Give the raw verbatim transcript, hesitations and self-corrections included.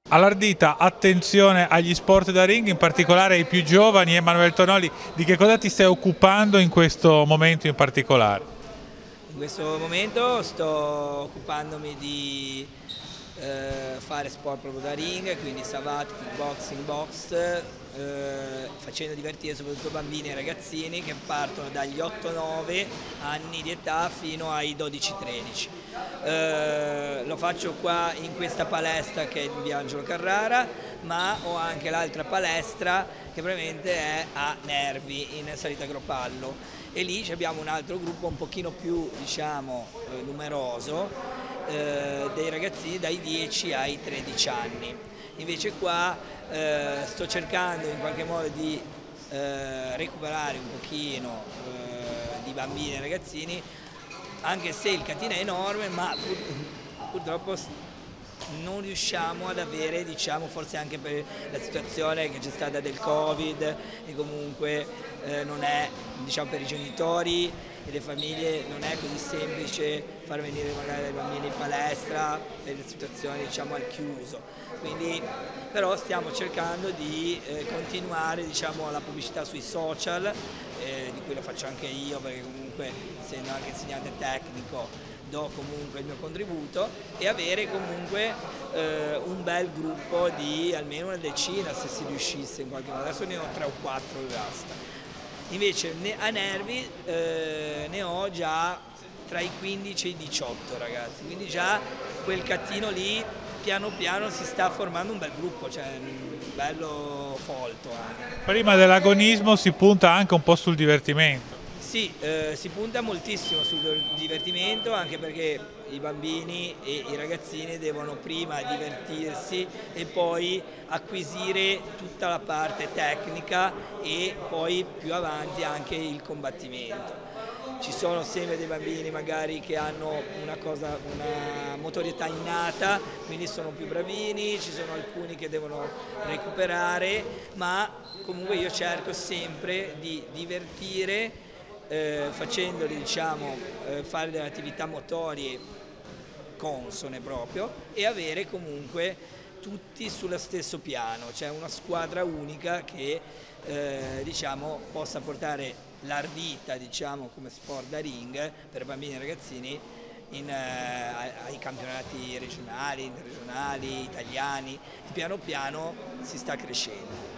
All'Ardita, attenzione agli sport da ring, in particolare ai più giovani. Emanuele Tonoli, di che cosa ti stai occupando in questo momento in particolare? In questo momento sto occupandomi di eh, fare sport proprio da ring, quindi savate, kickboxing, box, eh, facendo divertire soprattutto bambini e ragazzini che partono dagli otto nove anni di età fino ai dodici tredici. Eh, lo faccio qua in questa palestra che è in via Angelo Carrara, ma ho anche l'altra palestra che probabilmente è a Nervi, in salita Gropallo, e lì abbiamo un altro gruppo un pochino più, diciamo, eh, numeroso, eh, dei ragazzini dai dieci ai tredici anni. Invece qua eh, sto cercando in qualche modo di eh, recuperare un pochino eh, di bambini e ragazzini, anche se il catino è enorme, ma pur, purtroppo non riusciamo ad avere, diciamo, forse anche per la situazione che c'è stata del Covid e comunque eh, non è, diciamo, per i genitori e le famiglie non è così semplice far venire magari dei bambini in palestra per le situazioni, diciamo, al chiuso. Quindi però stiamo cercando di eh, continuare, diciamo, la pubblicità sui social, eh, di cui lo faccio anche io perché comunque essendo anche insegnante tecnico do comunque il mio contributo, e avere comunque eh, un bel gruppo di almeno una decina, se si riuscisse in qualche modo. Adesso ne ho tre o quattro e basta. Invece a Nervi eh, ne ho già tra i quindici e i diciotto ragazzi, quindi già quel cattino lì piano piano si sta formando un bel gruppo, cioè bello folto anche. Prima dell'agonismo si punta anche un po' sul divertimento. Sì, eh, si punta moltissimo sul divertimento, anche perché i bambini e i ragazzini devono prima divertirsi e poi acquisire tutta la parte tecnica e poi più avanti anche il combattimento. Ci sono sempre dei bambini magari che hanno una, cosa, una motorietà innata, quindi sono più bravini, ci sono alcuni che devono recuperare, ma comunque io cerco sempre di divertire Eh, facendoli, diciamo, eh, fare delle attività motorie consone proprio e avere comunque tutti sullo stesso piano, cioè una squadra unica che eh, diciamo, possa portare l'Ardita, diciamo, come sport da ring per bambini e ragazzini in, eh, ai campionati regionali, interregionali, italiani, e piano piano si sta crescendo.